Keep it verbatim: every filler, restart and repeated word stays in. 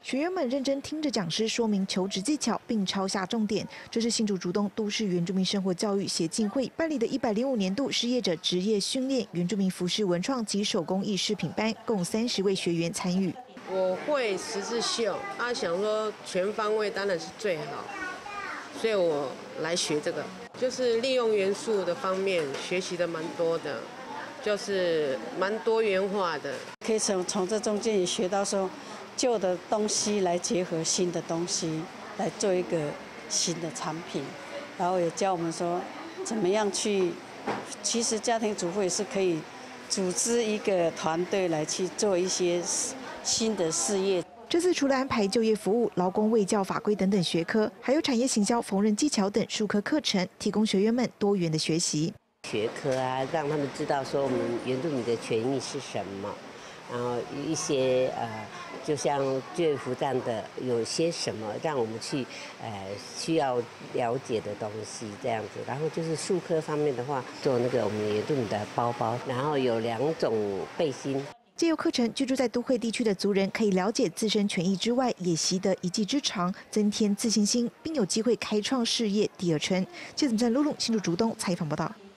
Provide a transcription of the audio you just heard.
学员们认真听着讲师说明求职技巧，并抄下重点。这是新竹竹东都市原住民生活教育协进会办理的一百零五年度失业者职业训练原住民服饰文创及手工艺饰品班，共三十位学员参与。 我会十字绣，啊，想说全方位当然是最好，所以我来学这个，就是利用元素的方面学习的蛮多的，就是蛮多元化的， 可以从从这中间也学到说。旧的东西来结合新的东西，来做一个新的产品，然后也教我们说怎么样去。其实家庭主妇也是可以组织一个团队来去做一些新的事业。 这次除了安排就业服务、劳工卫教法规等等学科，还有产业行销、缝纫技巧等数科课程，提供学员们多元的学习。 学科啊，让他们知道说我们原住民的权益是什么。然后一些呃，就像就业服站的有些什么让我们去呃需要了解的东西这样子。然后就是术科方面的话，做那个我们原住民的包包，然后有两种背心。 借由课程，居住在都会地区的族人可以了解自身权益之外，也习得一技之长，增添自信心，并有机会开创事业第二春。记者在露露新竹竹东采访报道。